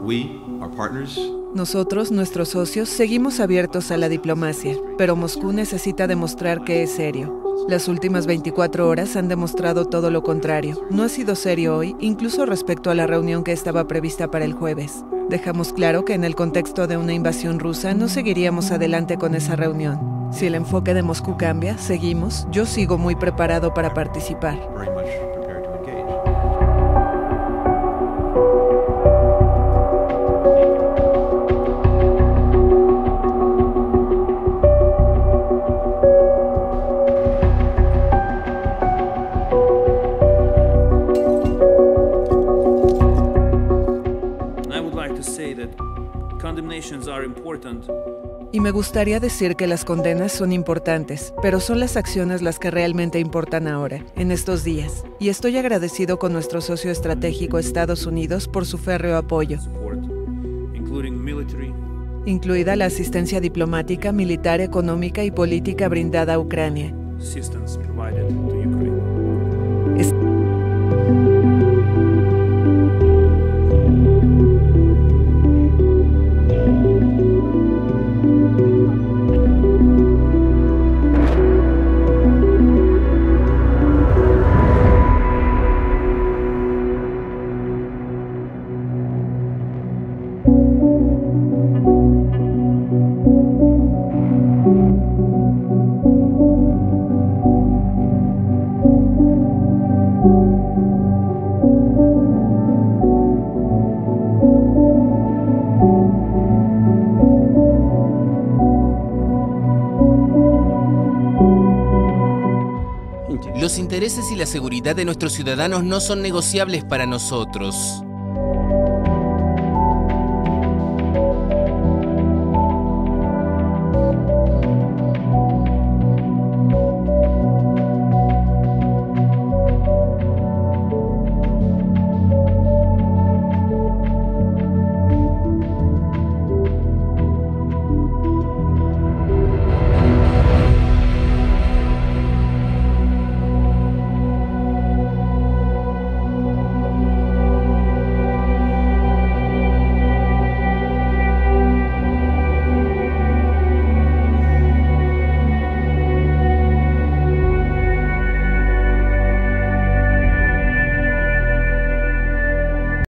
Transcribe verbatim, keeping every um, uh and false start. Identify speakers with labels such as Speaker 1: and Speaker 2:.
Speaker 1: Nosotros, nuestros socios, seguimos abiertos a la diplomacia, pero Moscú necesita demostrar que es serio. Las últimas veinticuatro horas han demostrado todo lo contrario. No ha sido serio hoy, incluso respecto a la reunión que estaba prevista para el jueves. Dejamos claro que en el contexto de una invasión rusa no seguiríamos adelante con esa reunión. Si el enfoque de Moscú cambia, seguimos. Yo sigo muy preparado para participar. Y me gustaría decir que las condenas son importantes, pero son las acciones las que realmente importan ahora, en estos días. Y estoy agradecido con nuestro socio estratégico Estados Unidos por su férreo apoyo, incluida la asistencia diplomática, militar, económica y política brindada a Ucrania. Es
Speaker 2: Los intereses y la seguridad de nuestros ciudadanos no son negociables para nosotros.